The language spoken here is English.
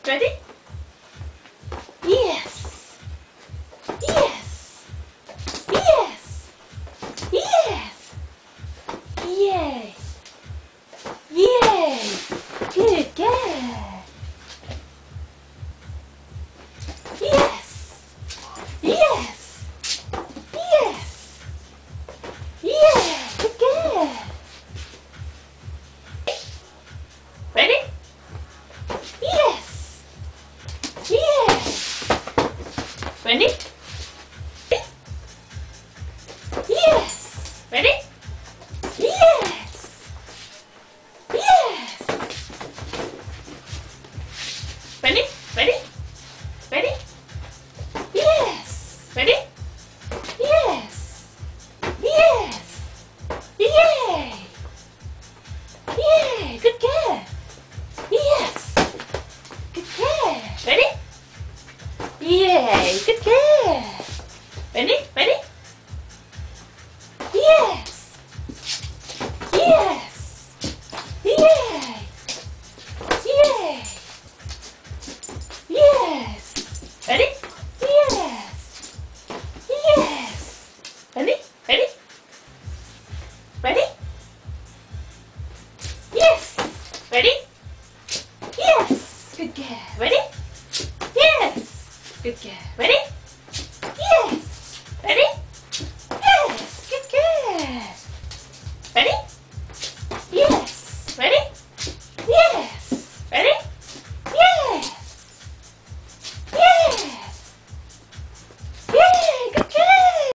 Ready? Yes. Yes. Yes. Yes. Yay. Yay. Good girl. Yes. Yes. Yes. Yeah. Good girl. Ready? Yes. Yes. Ready?